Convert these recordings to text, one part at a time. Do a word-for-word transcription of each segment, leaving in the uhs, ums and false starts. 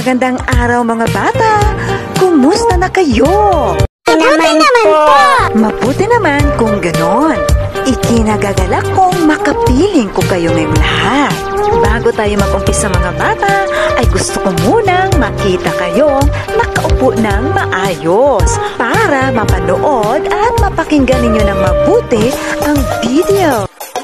Magandang araw mga bata! Kumusta na kayo? Mabuti naman po! Mabuti naman kung ganon. Ikinagagalak kong makapiling ko kayo ngayong lahat. Bago tayo mag-umpisa mga bata, ay gusto ko munang makita kayong nakaupo ng maayos para mapanood at mapakinggan ninyo ng mabuti ang video.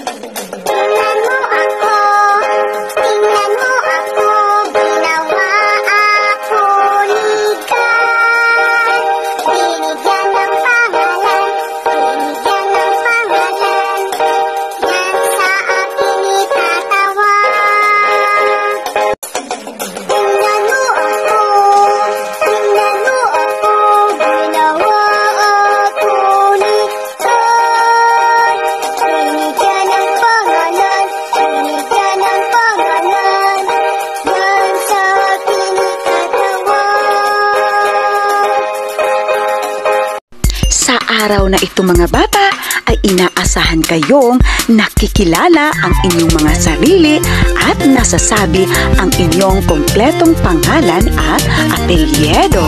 Araw na ito mga bata ay inaasahan kayong nakikilala ang inyong mga sarili at nasasabi ang inyong kompletong pangalan at apelyido.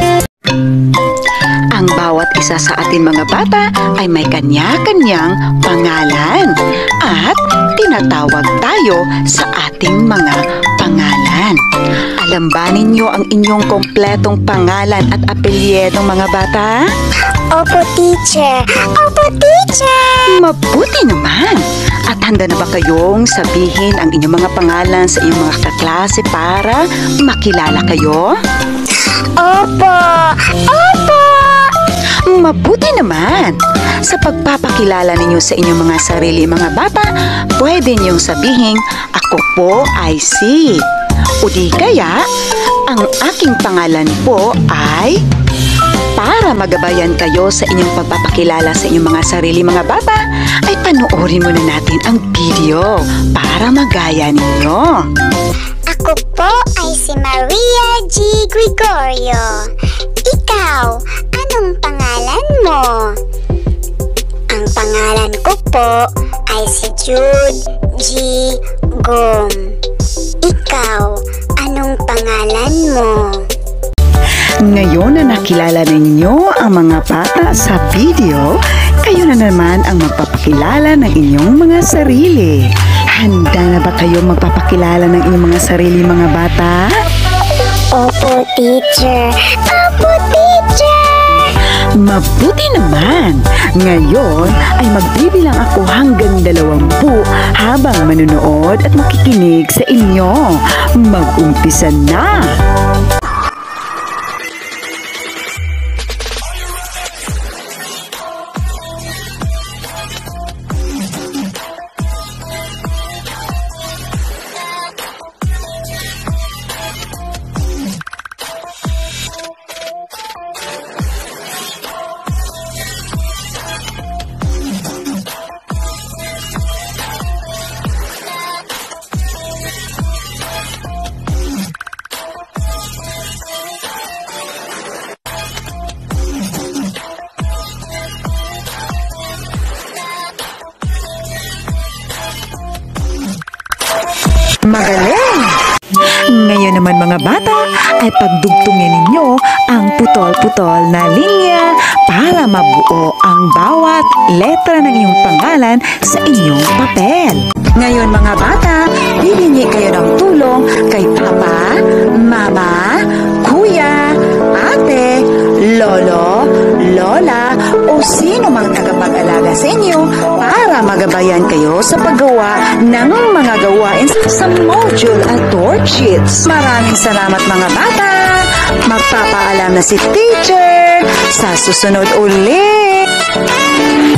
Ang bawat isa sa ating mga bata ay may kanya-kanyang pangalan at tinatawag tayo sa ating mga pangalan. Alam ba ninyo ang inyong kompletong pangalan at apelyido mga bata? Opo, teacher! Opo, teacher! Mabuti naman! At handa na ba kayong sabihin ang inyong mga pangalan sa inyong mga kaklase para makilala kayo? Opo! Opo! Mabuti naman! Sa pagpapakilala ninyo sa inyong mga sarili mga bata, pwede niyong sabihin, ako po ay si... O di kaya, ang aking pangalan po ay... Para magabayan kayo sa inyong pagpapakilala sa inyong mga sarili mga bata, ay panoorin muna natin ang video para magaya ninyo. Ako po ay si Maria G. Gregorio. Ikaw, anong pangalan mo? Ang pangalan ko po ay si Jude G. Gom. Ikaw, anong pangalan mo? Ngayon na nakilala ninyo ang mga bata sa video, kayo na naman ang magpapakilala ng inyong mga sarili. Handa na ba kayo magpapakilala ng inyong mga sarili mga bata? Opo, teacher! Opo, teacher! Mabuti naman! Ngayon ay magbibilang ako hanggang dalawampu habang manunood at makikinig sa inyo. Mag-umpisa na! Magaling! Ngayon naman mga bata ay pagdugtungin ninyo ang putol-putol na linya para mabuo ang bawat letra ng iyong pangalan sa inyong papel. Ngayon mga bata, hihingi kayo ng tulong kay Papa, Mama, Kuya, Ate, Lolo, Lola o sino mang tagapag-alaga sa inyo para magabayan kayo sa paggawa ng mga gawain sa module at worksheets. Maraming salamat mga bata! Magpapaalam na si teacher sa susunod ulit!